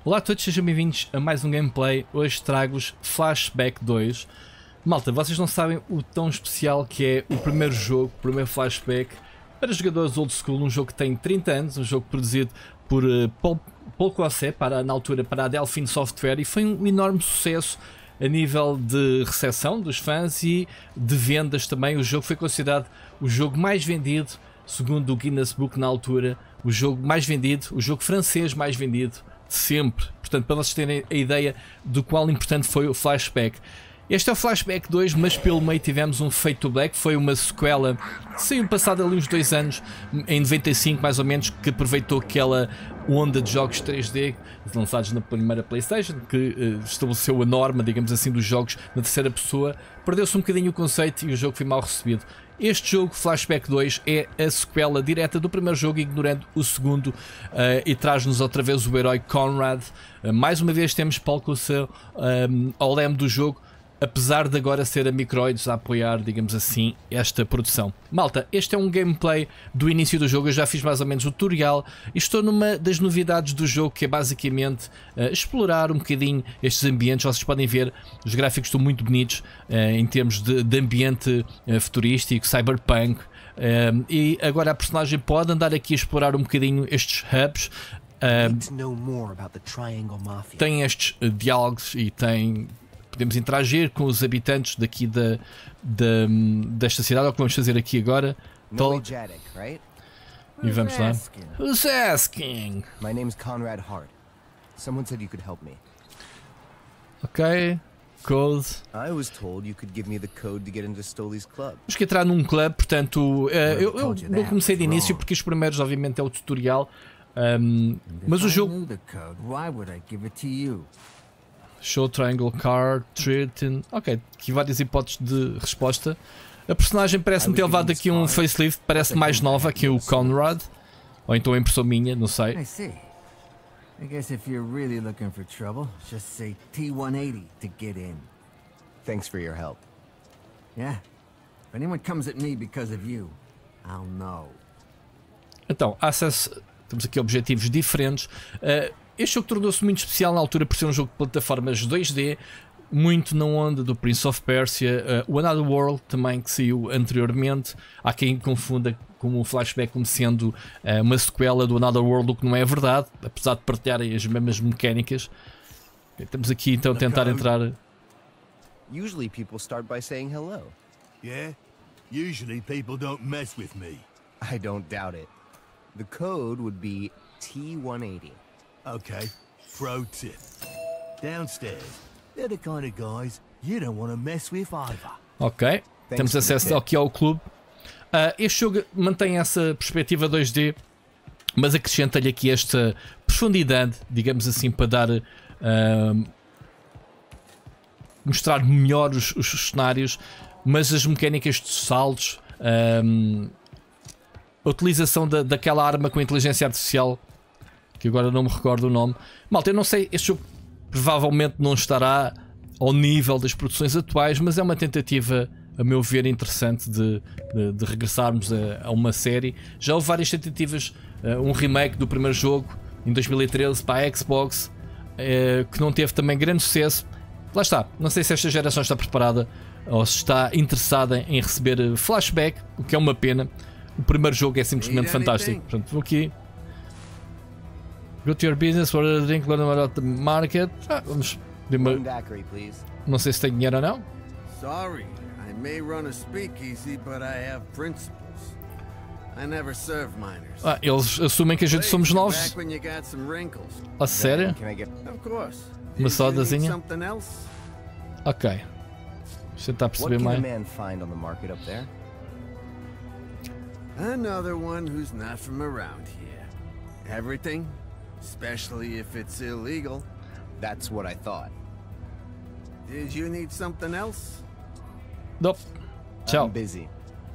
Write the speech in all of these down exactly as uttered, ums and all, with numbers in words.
Olá a todos, sejam bem-vindos a mais um gameplay. Hoje trago-vos Flashback dois. Malta, vocês não sabem o tão especial que é o primeiro jogo, o primeiro Flashback para jogadores old school, um jogo que tem trinta anos, um jogo produzido por uh, Paul, Paul Cossé, para, na altura para a Delphine Software, e foi um enorme sucesso a nível de recepção dos fãs e de vendas também. O jogo foi considerado o jogo mais vendido, segundo o Guinness Book na altura, o jogo mais vendido, o jogo francês mais vendido sempre. Portanto, para vocês terem a ideia do qual importante foi o Flashback. Este é o Flashback dois, mas pelo meio tivemos um Fade to Black, foi uma sequela que saiu passado ali uns dois anos, em noventa e cinco mais ou menos, que aproveitou aquela onda de jogos três D lançados na primeira PlayStation, que uh, estabeleceu a norma, digamos assim, dos jogos na terceira pessoa. Perdeu-se um bocadinho o conceito e o jogo foi mal recebido. Este jogo, Flashback dois, é a sequela direta do primeiro jogo, ignorando o segundo, uh, e traz-nos outra vez o herói Conrad. Uh, mais uma vez temos Paul Cossé um, ao leme do jogo, apesar de agora ser a Microids a apoiar, digamos assim, esta produção. Malta, este é um gameplay do início do jogo, eu já fiz mais ou menos o tutorial e estou numa das novidades do jogo, que é basicamente uh, explorar um bocadinho estes ambientes. Vocês podem ver, os gráficos estão muito bonitos uh, em termos de, de ambiente uh, futurístico, cyberpunk, uh, e agora a personagem pode andar aqui a explorar um bocadinho estes hubs. Uh, tem estes uh, diálogos e tem... Podemos interagir com os habitantes daqui da, da, desta cidade, é o que vamos fazer aqui agora. Então, e vamos lá. Who's asking? My name's Conrad Hart. Someone said you could help me. Ok. Code. I was told you could give me the code to get into Stoli's club. Temos que entrar num club, portanto, uh, eu, eu não comecei de início porque os primeiros, obviamente, é o tutorial. Um, mas o jogo. Show Triangle Card, Treating. Ok, aqui várias hipóteses de resposta. A personagem parece-me ter levado aqui um facelift, parece mais nova que o Conrad. Ou então a impressão minha, não sei. I guess if you're really looking for trouble, just say T one eighty to get in. Thanks for your help. Yeah. If anyone comes at me because of you, I'll know. Então, acesso. Temos aqui objetivos diferentes. Uh, Este jogo tornou-se muito especial na altura por ser um jogo de plataformas dois D, muito na onda do Prince of Persia, uh, o Another World também, que saiu anteriormente. Há quem confunda com o Flashback como sendo uh, uma sequela do Another World, o que não é verdade, apesar de partilharem as mesmas mecânicas. Estamos aqui então a tentar entrar. Usually people start by saying hello. Yeah? Usually people don't mess with me. I don't doubt it. The code would be T one eighty. Okay, pro tip. Downstairs, they're the kind of guys you don't want to mess with either. Ok, temos acesso aqui ao clube. Uh, este jogo mantém essa perspectiva dois D, mas acrescenta-lhe aqui esta profundidade, digamos assim, para dar uh, mostrar melhor os, os cenários, mas as mecânicas de saltos, um, a utilização da, daquela arma com inteligência artificial, que agora não me recordo o nome. Malta, eu não sei, este jogo provavelmente não estará ao nível das produções atuais, mas é uma tentativa, a meu ver, interessante de, de, de regressarmos a, a uma série. Já houve várias tentativas, uh, um remake do primeiro jogo em dois mil e treze para a Xbox, uh, que não teve também grande sucesso. Lá está, não sei se esta geração está preparada ou se está interessada em receber Flashback, o que é uma pena. O primeiro jogo é simplesmente fantástico. Portanto, vou aqui. Go to your business, for a drink, learn about the market. Ah, vamos. Não sei se tem dinheiro ou não. Sorry, I may run a speakeasy, but I have principles. I never serve minors. Ah, eles assumem que a gente somos novos. A sério? Uma sodazinha? Ok. Deixa eu tentar perceber mais. Another one who's not from around here. Everything? Especially if it's illegal. That's what I thought. Did you need something else? Nope. Tchau. I'm busy.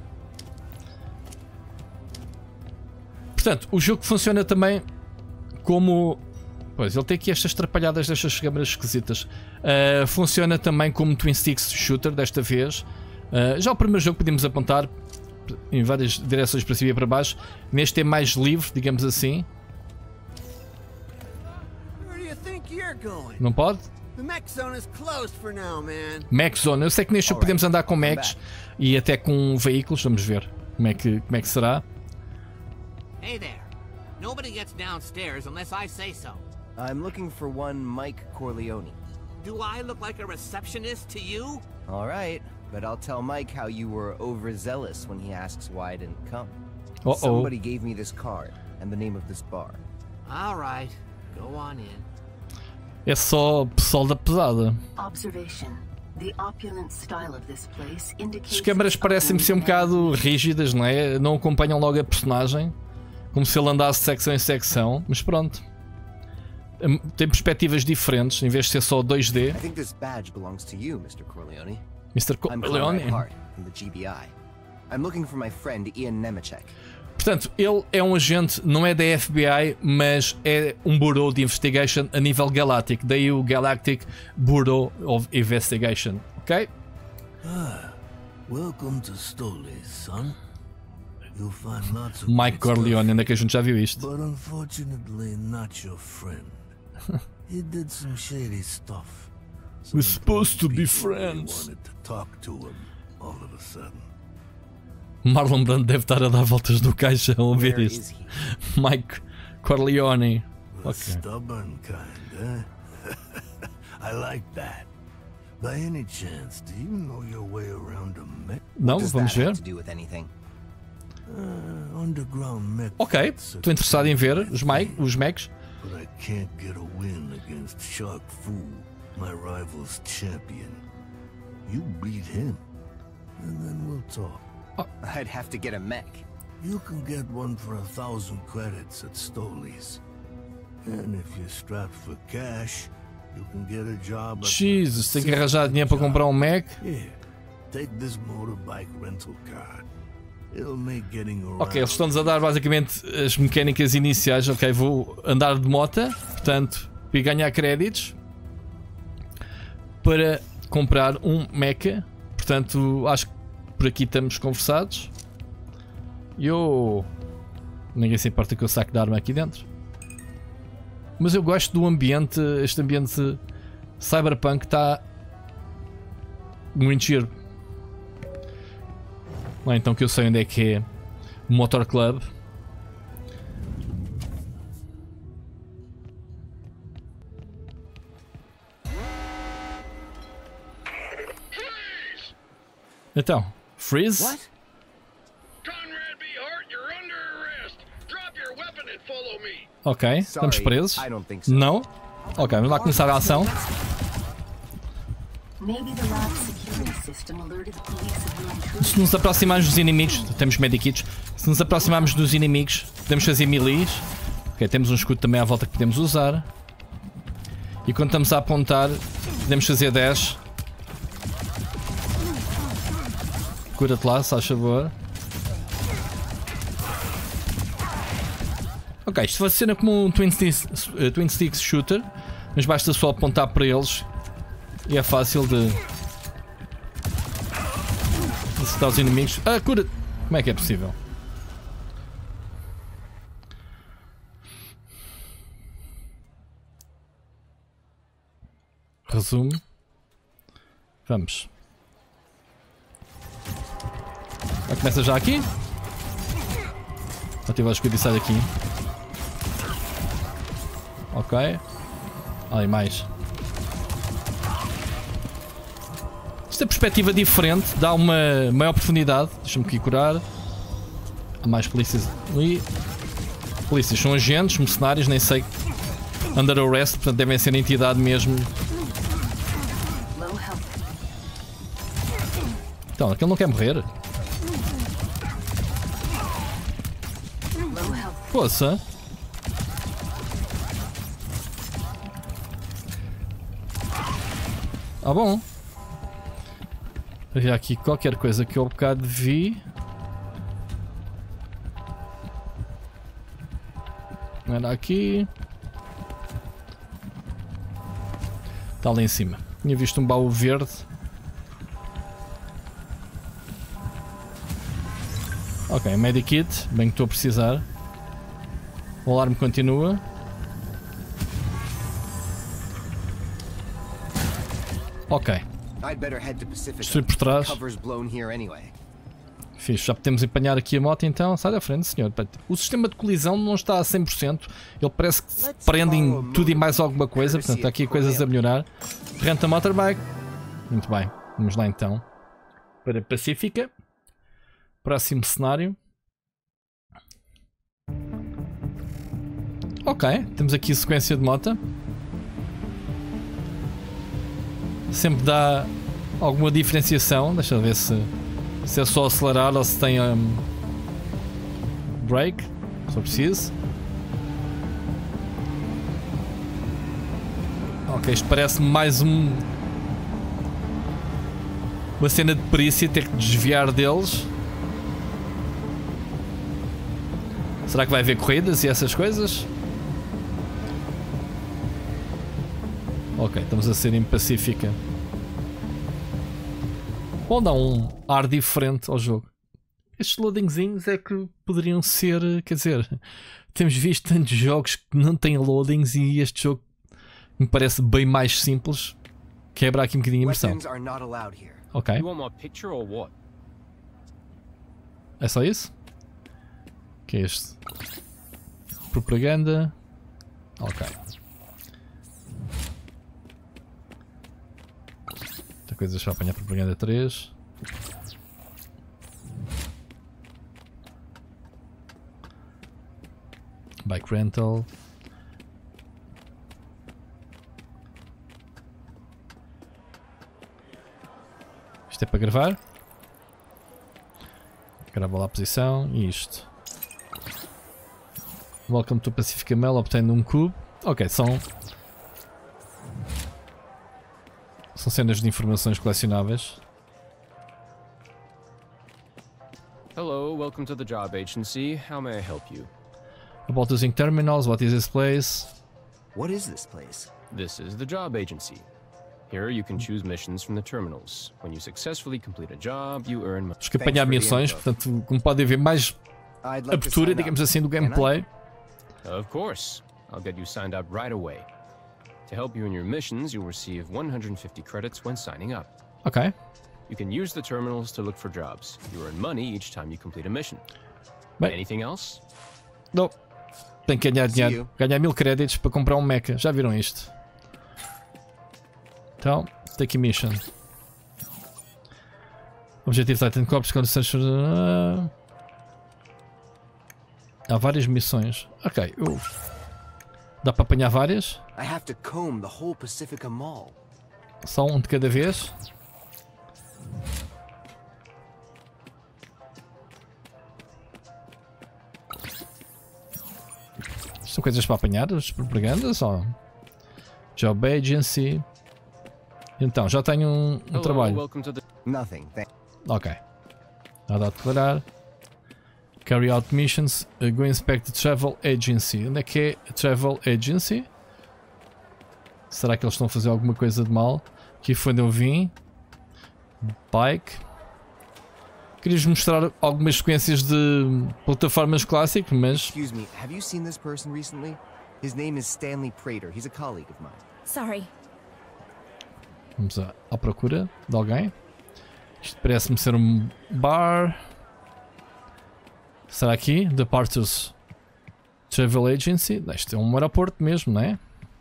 Portanto, o jogo funciona também como... Pois, ele tem aqui estas trapalhadas destas câmaras esquisitas. Uh, funciona também como Twin Sticks Shooter, desta vez. Uh, já o primeiro jogo podemos apontar em várias direções para cima e para baixo. Neste é mais livre, digamos assim. going? Não pode? The mech zone is closed for now, man. Mech Zone. Eu sei que neste jogo podemos andar com mechs e até com veículos. Vamos ver como é que, como é que será. Hey there. Nobody gets downstairs unless I say so. I'm looking for one Mike Corleone. Do I look like a receptionist to you? All right, but I'll tell Mike how you were overzealous when he asks why I didn't come. Uh-oh. Somebody gave me this card and the name of this bar. All right. Go on in. É só pessoal da pesada. Observation. The opulent style of this place indicates As câmaras parecem-me ser um bocado rígidas, não é? Não acompanham logo a personagem, como se ele andasse de secção em secção, mas pronto. Tem perspectivas diferentes, em vez de ser só dois D. I think this badge belongs to you, Mister Corleone. mister I'm Corleone. Conrad Hart from the G B I. I'm looking for my friend Ian Nemechek. Portanto, ele é um agente, não é da F B I, mas é um Bureau de Investigation a nível galáctico. Daí o Galactic Bureau of Investigation, ok? Ah, welcome to Stoley's, son. You'll find lots of Mike great Corleone, stuff, ainda que a gente já viu isto. but unfortunately not your friend. He did some shady stuff. Some We're supposed to be people really friends. wanted to talk to him all of a sudden. Marlon Brando deve estar a dar voltas no caixão a ouvir Where is isto. he? Mike Corleone. The Okay. stubborn kind, eh? I like that. By any chance, do you know your way around a mech? Não, Does vamos that ver. have to do with anything? Uh, underground mech. Ok, fights estou interessado em ver os, Mike, os mechs. But I can't get a win against Shark Fu, my rival's champion. You beat him, and then we'll talk. I'd have to get a mech. You can get one for a thousand credits at Stoley's. And if you're strapped for cash, you can get a job at Jesus, tem que arranjar dinheiro para comprar um mech. Here, take this motorbike rental card. It'll make getting around. Ok, eles estão-nos a dar basicamente as mecânicas iniciais. Ok, vou andar de moto, portanto, e ganhar créditos para comprar um mecha. Portanto, acho que por aqui estamos conversados. Eu... Ninguém se importa que eu saque de arma aqui dentro. Mas eu gosto do ambiente. Este ambiente cyberpunk está muito giro. Lá então que eu sei onde é que é o Motor Club. Então, freeze? What? Conrad B. Hart, you're under arrest. Drop your weapon and follow me. Ok, estamos Sorry, presos. I don't think so. Não? Ok, vamos lá começar a ação. Maybe the lab security system alerted the police of the intrusion. Se nos aproximarmos dos inimigos, temos medikits. Se nos aproximarmos dos inimigos, podemos fazer melees. Ok, temos um escudo também à volta que podemos usar. E quando estamos a apontar, podemos fazer dash. Cura-te lá, se faz favor. Ok, isto funciona como um Twin Sticks, uh, Twin Sticks Shooter, mas basta só apontar para eles e é fácil de acertar os inimigos. Ah, cura! Como é que é possível? Resumo. Vamos. Ah, começa já aqui. Ativar o escudo e sai daqui. Ok. Ali mais. Esta perspectiva diferente dá uma maior profundidade. Deixa-me aqui curar. Há mais polícias ali. Polícias são agentes, mercenários, nem sei. Under arrest, portanto devem ser entidade mesmo. Low health. Então, aquele não quer morrer. Low health. Poça. Ah, bom. Havia aqui qualquer coisa que eu há bocado vi. Era aqui. Está lá em cima. Tinha visto um baú verde. Ok, medikit. Bem que estou a precisar. O alarme continua. Ok. I'd better head to Pacifica. Destruir por trás. Cover's blown here anyway. Fixe, já podemos empanhar aqui a moto então. Sai da frente, senhor. O sistema de colisão não está a cem por cento. Ele parece que se prende em tudo e mais alguma coisa. Portanto, há aqui coisas a melhorar. Renta motorbike. Muito bem. Vamos lá então. Para Pacífica. Próximo cenário. Ok. Temos aqui a sequência de moto. Sempre dá alguma diferenciação. Deixa eu ver se... Se é só acelerar ou se tem um, break, se for preciso. Ok, isto parece-me mais um uma cena de perícia, ter que desviar deles. Será que vai haver corridas e essas coisas? Ok, estamos a ser em Pacífica. Bom, dá um ar diferente ao jogo. Estes loadingzinhos é que poderiam ser, quer dizer, temos visto tantos jogos que não têm loadings e este jogo me parece bem mais simples. Quebra aqui um bocadinho a imersão. Ok. É só isso? O que é este? Propaganda. Ok. Coisas para apanhar. Propaganda três. Bike rental. Isto é para gravar. Grava lá a posição e isto. Welcome to Pacifica Mall, obtendo um cube. Ok, são São cenas de informações colecionáveis. Hello, welcome to the job agency. How may I help you? About using terminals, what is this place? What is this place? This is the job agency. Here you can choose missions from the terminals. When you successfully complete a job, you earn money. Temos que apanhar missões, portanto, como podem ver, mais abertura, digamos assim, do gameplay. Of course. I'll get you signed up right away. To help you in your missions, you'll receive one hundred fifty credits when signing up. Ok. You can use the terminals to look for jobs. You earn money each time you complete a mission. Bem, Anything else? não. Tenho que ganhar dinheiro. Ganhar mil créditos para comprar um mecha. Já viram isto? Então, take a mission. Objetivo Titan Corps, Condições. Há várias missões. Ok. Uh. Dá para apanhar várias? I have to comb the whole Pacifica Mall. Só um de cada vez. São coisas para apanhar, as propagandas ou Job Agency. Então, já tenho um, um Hello, trabalho. The... Nothing. Ok. Nada a declarar. Carry out missions. Uh, go inspect the travel agency. Onde é que é a travel agency? Será que eles estão a fazer alguma coisa de mal? Aqui foi onde eu vim. Bike. Querias mostrar algumas sequências de plataformas clássicas, mas... Excuse me, have you seen this person recently? His name is Stanley Prater. He's a colleague of mine. Sorry. Vamos à, à procura de alguém. Isto parece-me ser um bar. Será aqui? Departures Travel Agency. Isto é um aeroporto mesmo, não é?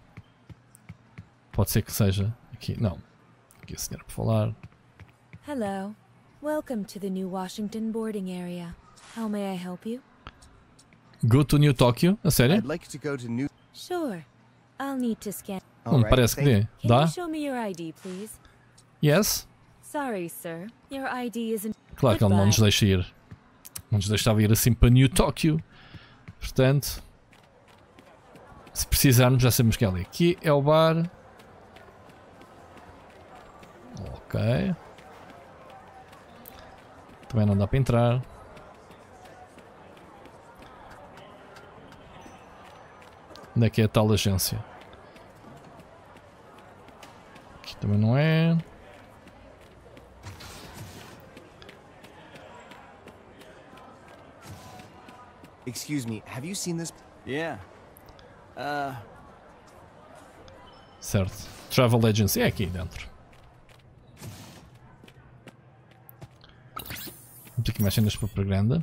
Pode ser que seja aqui. Não. Aqui a senhora por falar. Hello. Welcome to the New Washington boarding area. How may I help you? Go to New Tokyo? A sério? I'd like to go to New... Sure. I'll need to scan. Hum, parece que dê. Can Dá? you show me your I D, please? Yes. Sorry, sir. Your I D isn't... Claro que ele não nos deixa ir. Não nos deixava ir assim para New Tokyo. Portanto, se precisarmos, já sabemos que é ali. Aqui é o bar. Ok. Também não dá para entrar. Onde é que é a tal agência? Aqui também não é. Excuse me, have you seen this? Yeah. Uh... Certo. Travel Agency é aqui dentro. Aqui mais cenas para propaganda.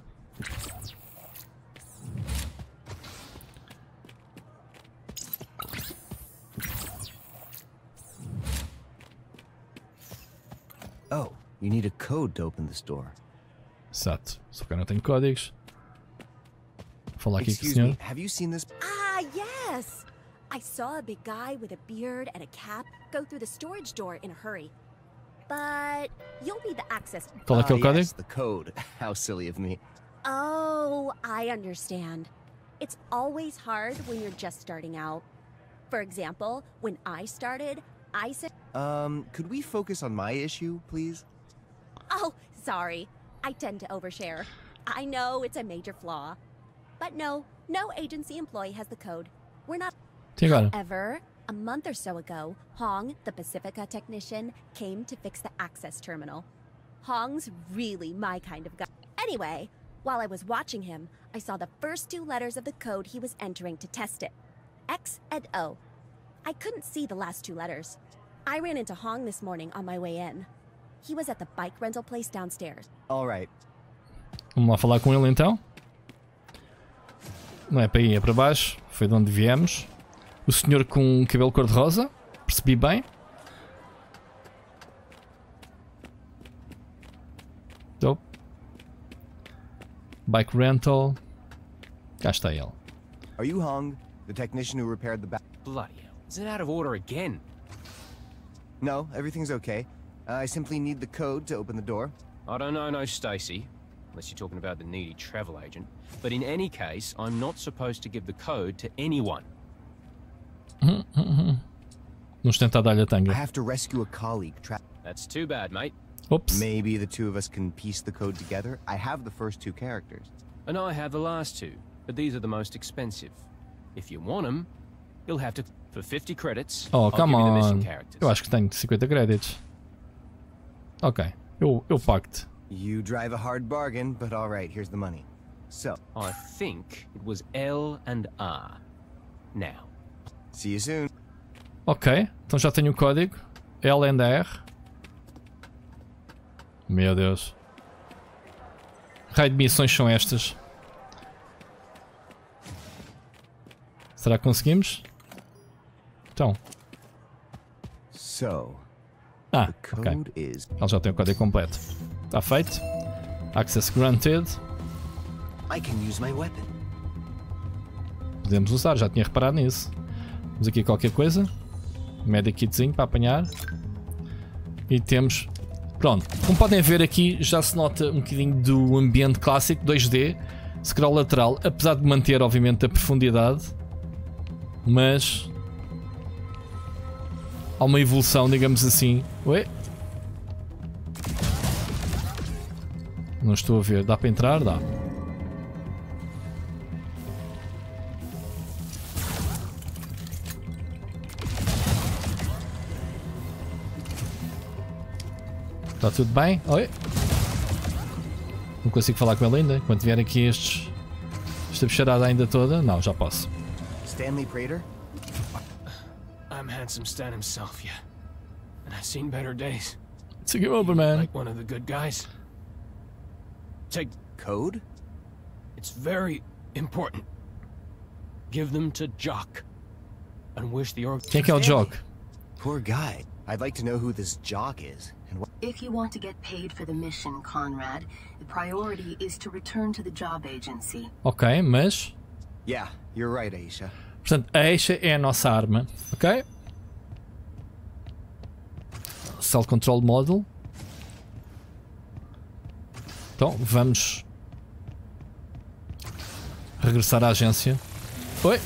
Oh, you need a code to open this door. Exato. Só que eu não tenho códigos. Vou falar aqui com o Excuse senhor. me, have you seen this? Ah, yes! I saw a big guy with a beard and a cap go through the storage door in a hurry. But you'll need the access. Qual é que é o Ah, código? yes, the code. How silly of me. Oh, I understand. It's always hard when you're just starting out. For example, when I started, I said, Um, could we focus on my issue, please? oh, sorry. I tend to overshare. I know it's a major flaw. But no, no agency employee has the code. We're not. E agora? However, a month or so ago, Hong, the Pacifica technician, came to fix the access terminal. Hong's really my kind of guy. Anyway, while I was watching him, I saw the first two letters of the code he was entering to test it. X and O. I couldn't see the last two letters. I ran into Hong this morning on my way in. He was at the bike rental place downstairs. All right. Vamos lá falar com ele então. Não é para aí, é para baixo. Foi de onde viemos. O senhor com cabelo cor-de-rosa. Percebi bem. Oh. Bike rental. Cá está ele. Are you Hong, the technician who repaired the back? Bloody hell. Is it out of order again? No, everything's okay. Uh, I simply need the code to open the door. I don't know, no, Stacy. Unless you're talking about the needy travel agent. But in any case, I'm not supposed to give the code to anyone. Vamos tentar dar-lhe a I tanga. have to rescue a colleague. Tra That's too bad, mate. Ops. Maybe the two of us can piece the code together. I have the first two characters. And I have the last two, but these are the most expensive. If you want them, you'll have to... For fifty credits, Oh, I'll come give you the on. missing characters. Eu acho que tenho cinquenta créditos. Ok. Eu, eu pacto. You drive a hard bargain, but all right, here's the money. So, I think it was L and R. Now. see you soon. Ok. Então já tenho o código. L and R. Meu Deus. Raio de missões são estas? Será que conseguimos? Então. So, Ah, the ok. code is. Ele já tem o código completo. Está feito. Access granted. I can use my weapon. Podemos usar, já tinha reparado nisso. Temos aqui qualquer coisa. Medikitzinho para apanhar. E temos... Pronto, como podem ver aqui já se nota um bocadinho do ambiente clássico dois D. Scroll lateral, apesar de manter obviamente a profundidade. Mas... há uma evolução, digamos assim. Ué? Não estou a ver. Dá para entrar? Dá. Está tudo bem? Oi? Não consigo falar com ele ainda. Enquanto vier aqui estes... esta bicharada ainda toda. Não, já posso. Stanley Prater? I'm Handsome Stan himself, yeah. And I've seen better days. Take him over, man. Like one of the good guys. Take... Code? It's very important. Give them to Jock. And wish the org... Quem é que é o Jock? Poor guy. I'd like to know who this jock is. And what... If you want to get paid for the mission, Conrad, the priority is to return to the job agency. Ok, mas... Yeah, you're right, Aisha. Portanto, a Aisha é a nossa arma. Ok? Cell Control Model. Então, vamos... regressar à agência. Oi!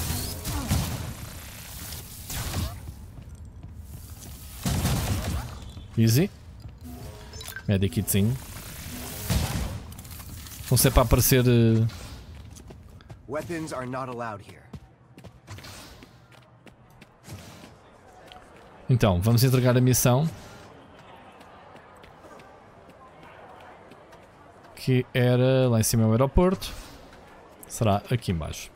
Easy. Medikitzinho. Vão ser para aparecer... Uh... Weapons are not allowed here. Então, vamos entregar a missão. Que era lá em cima o aeroporto. Será aqui embaixo.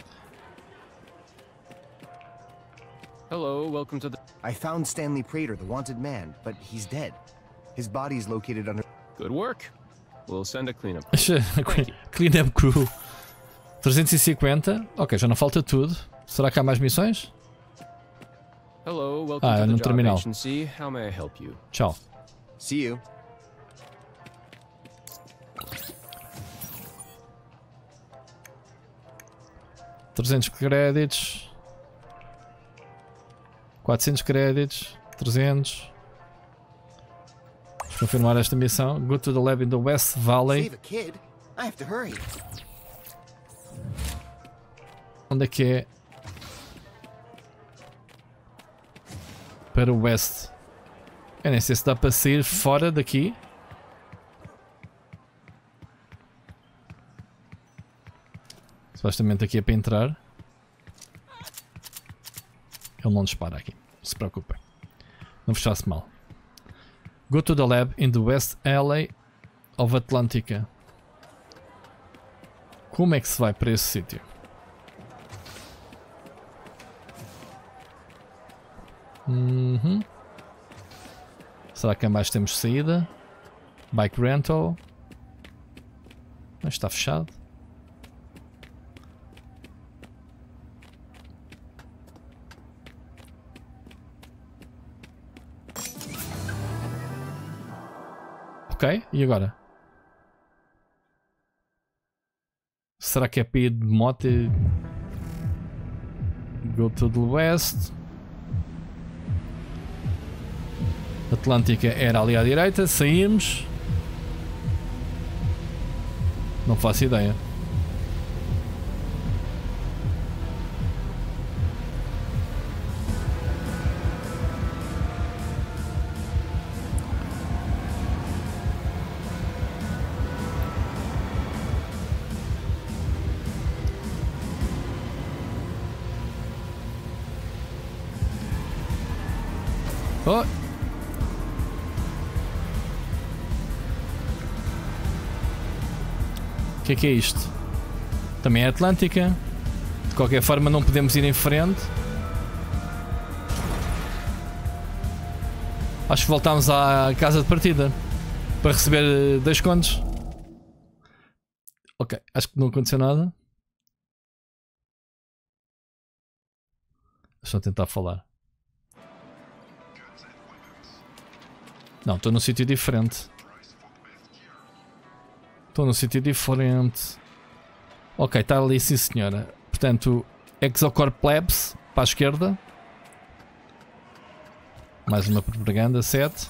Hello, welcome to the... I found Stanley Prater, the wanted man, but he's dead. His body is located under... Good work. We'll send a cleanup. Cleanup crew. trezentos e cinquenta. Ok, já não falta tudo. Será que há mais missões? Hello, welcome Ah, to no the job terminal. agency. How may I help you? Tchau. See you. trezentos créditos. quatrocentos créditos. trezentos. Vamos confirmar esta missão. Go to the lab in the West Valley. Save a kid. I have to hurry. Onde é que é? Para o West. Eu nem sei se dá para sair fora daqui. Supostamente aqui é para entrar. Ele não dispara aqui. Não se preocupem. Não fechasse mal. Go to the lab in the West Alley of Atlantica. Como é que se vai para esse sítio? Uhum. Será que em baixo temos saída? Bike rental. Mas está fechado. Ok, e agora? Será que é para ir de moto? Go to the west. Atlântica era ali à direita, saímos. Não faço ideia. Oh. O que é que é isto? Também é Atlântica. De qualquer forma não podemos ir em frente. Acho que voltámos à casa de partida para receber dois contos. Ok, acho que não aconteceu nada. Deixa eu tentar falar. Não, estou num sítio diferente. Estou num sítio diferente. Ok, está ali sim senhora. Portanto, Exocorp Labs para a esquerda. Mais uma propaganda, sete.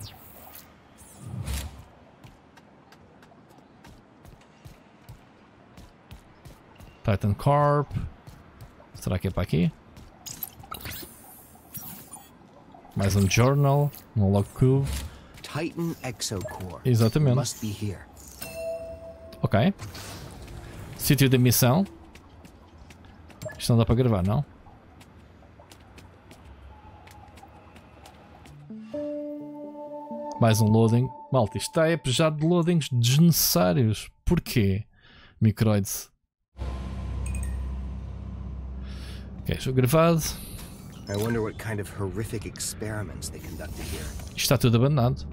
Titan Corp. Será que é para aqui? Mais um journal, um log cube. Titan Exocorp. Exatamente. Must be here. Ok. Sítio da missão. Isto não dá para gravar, não? Mais um loading. Malta, isto está apejado de loadings desnecessários. Porquê? Microids. Ok, jogo gravado. I wonder what kind of horrific experiments they conducted here. Isto está tudo abandonado.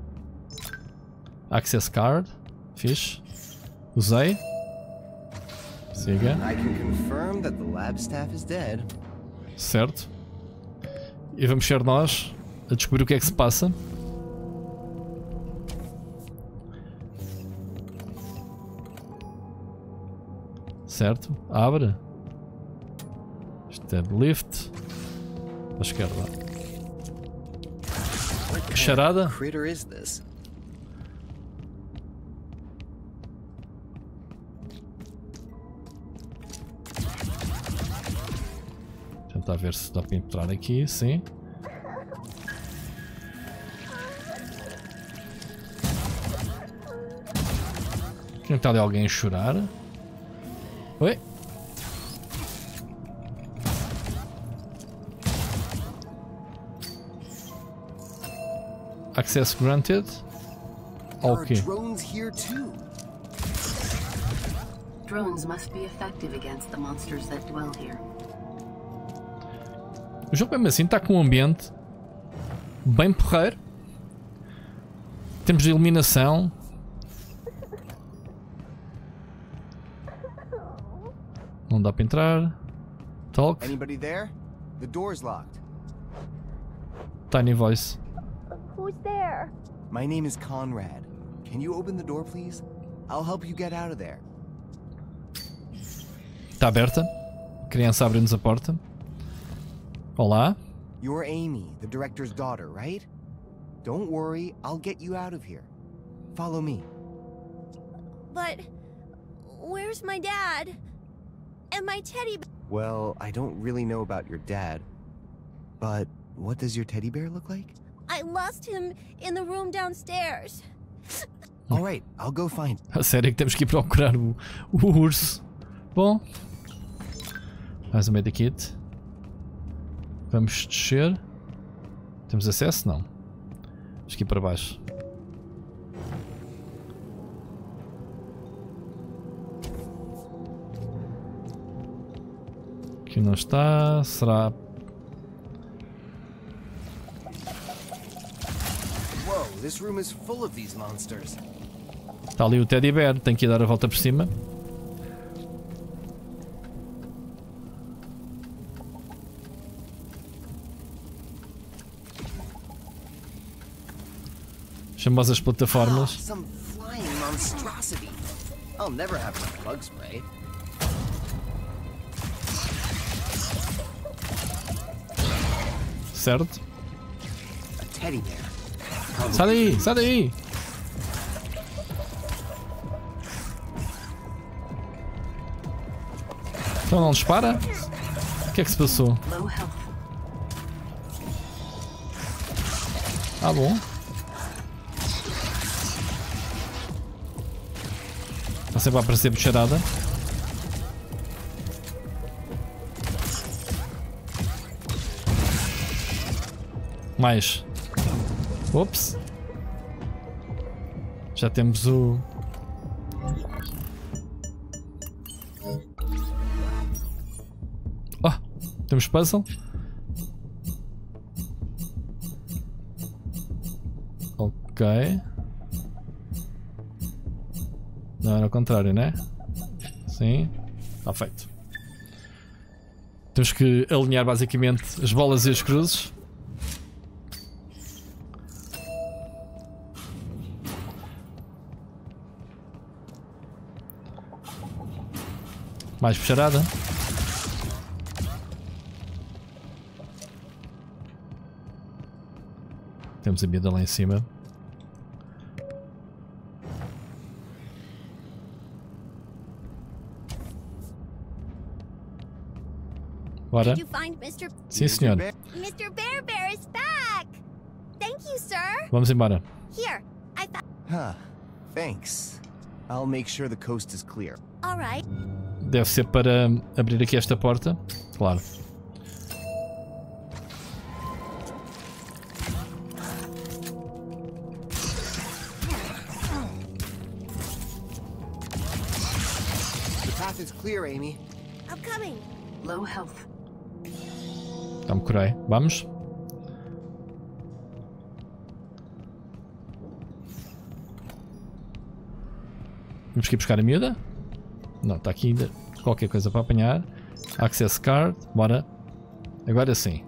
Access card. Fixe. Usei. Siga. I can confirm that the lab staff is dead. Certo. E vamos ser nós a descobrir o que é que se passa. Certo. Abre. Isto é de lift. À esquerda. Que charada. Critter is this? Tentar ver se dá para entrar aqui, sim. Quem está ali alguém a chorar? Oi? Access granted. Ok. Drones here too. Drones must be effective against the monsters that dwell here. O jogo mesmo assim está com um ambiente bem porreiro. Temos de iluminação. Não dá para entrar. Talk. Anybody there? The door's locked. Tiny voice. Who's there? My name is Conrad. Can you open the door, please? I'll help you get out of there. Está aberta. A criança abre-nos a porta. Olá. You're Amy, the director's daughter, right? Don't worry, I'll get you out of here. Follow me. But where's my dad? And my teddy bear? Well, I don't really know about your dad, but what does your teddy bear look like? I lost him in the room downstairs. All right, I'll go find. A sério que temos que ir procurar o, o urso. Bom. Mais um medikit. Vamos descer. Temos acesso? Não. Temos que ir para baixo. Aqui não está. Será... Whoa, this room is full of these monsters. Está ali o teddy bear. Tem que ir dar a volta por cima. Famosas plataformas. Oh, some flying monstrosity. I'll never have enough bug spray. Certo? A teddy bear. Sai daí, sai daí! Então não dispara? O que é que se passou? Ah, bom. Está sempre a aparecer bicharada. Mais. Ops. Já temos o... Oh, temos puzzle. Ok. Não, era ao contrário, né? Sim. Está feito. Temos que alinhar basicamente as bolas e as cruzes. Mais puxarada. Temos a miúda lá em cima. Bora. Sim, senhor. mister Bear Bear is back. Thank you, sir. Vamos embora. Here, I found. Huh. Thanks. I'll make sure the coast is clear. All right. Deve ser para abrir aqui esta porta. Claro. The path is clear, Amy. I'm coming. Low health. Já me curei. Vamos. Temos que ir buscar a miúda? Não, está aqui ainda qualquer coisa para apanhar. Access card. Bora. Agora sim.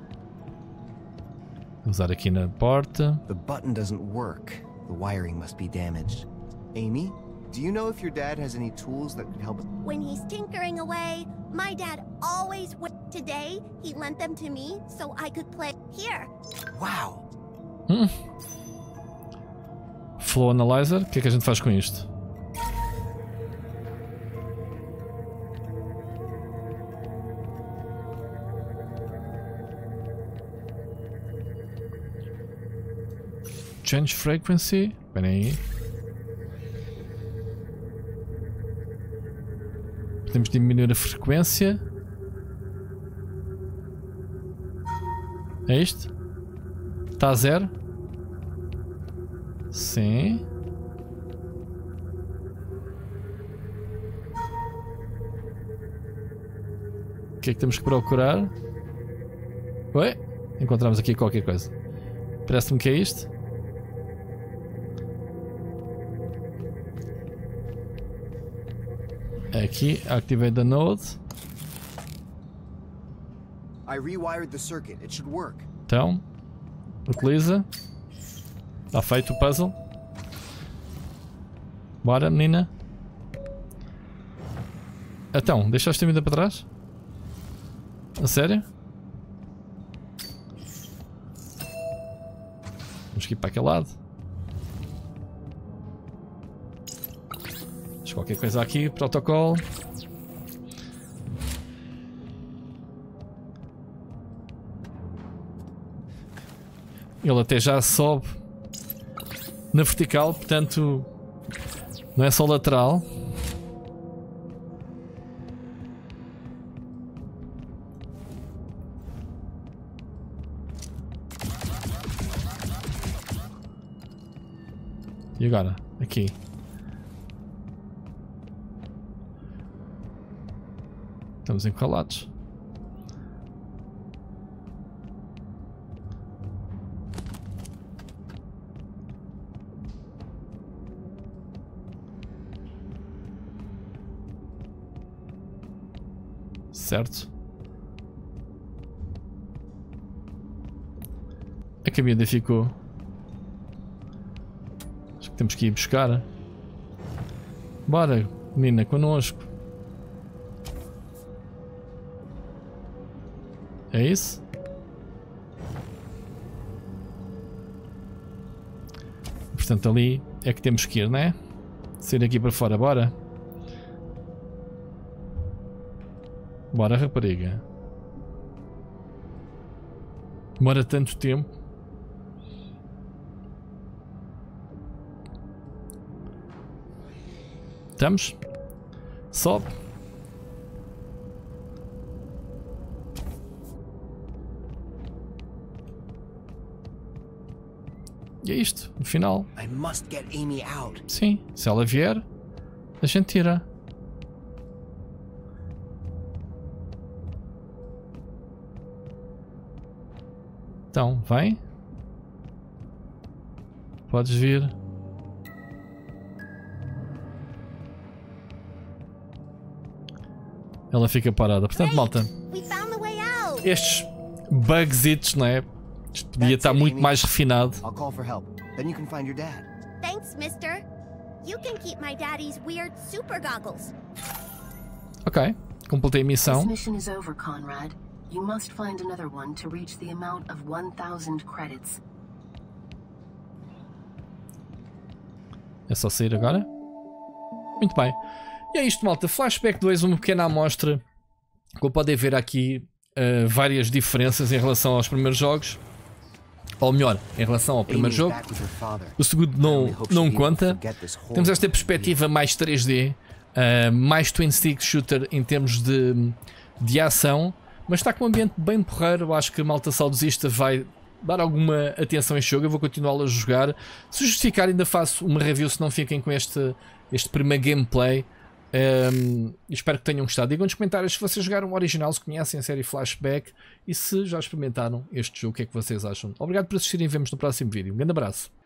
Vou usar aqui na porta. The button doesn't work. The wiring must be damaged. Amy, do you know if your dad has any tools that could help? When he's tinkering away, my dad always w Today, he lent them to me so I could play here. Wow. Hum. Flow Analyzer. O que é que a gente faz com isto? Change frequency. Espera aí. Podemos diminuir a frequência. É isto? Está a zero? Sim. O que é que temos que procurar? Oi? Encontramos aqui qualquer coisa. Parece-me que é isto. Aqui, activate the node. I rewired the circuit. It should work. Então, utiliza. Está feito o puzzle. Bora, menina. Então, deixaste a vida para trás? A sério? Vamos aqui para aquele lado. Deixa qualquer coisa aqui, protocolo. Ele até já sobe na vertical, portanto não é só lateral. E agora? Aqui. Estamos encolados. Certo. A caminhada ficou. Acho que temos que ir buscar. Bora, menina, connosco. É isso? Portanto, ali é que temos que ir, não é? Sair aqui para fora, bora. Bora, rapariga. Demora tanto tempo. Estamos? Sobe. E é isto, no final. I must get Amy out. Sim, se ela vier, a gente tira. Então, vem. Podes vir. Ela fica parada. Portanto, malta, estes bugsitos, não é? Isto podia estar muito mais refinado. I'll call for help. Then you can find your dad. Thanks, mister. You can keep my daddy's weird super goggles. Ok, completei a missão. This mission is over, Conrad. You must find another one to reach the amount of one thousand credits. É só sair agora? Muito bem. E é isto, malta. Flashback dois, uma pequena amostra. Como podem ver aqui, uh, várias diferenças em relação aos primeiros jogos. Ou melhor, em relação ao primeiro jogo. O segundo não, não conta. Temos esta perspectiva mais três D, uh, mais twin stick shooter em termos de, de ação. Mas está com um ambiente bem porreiro. Eu acho que a malta saudosista vai dar alguma atenção a este jogo. Eu vou continuá-lo a jogar. Se justificar, ainda faço uma review, se não fiquem com este, este primeiro gameplay. Um, espero que tenham gostado. Digam nos comentários se vocês jogaram o original, se conhecem a série Flashback e se já experimentaram este jogo, o que é que vocês acham. Obrigado por assistirem e vemos no próximo vídeo. Um grande abraço.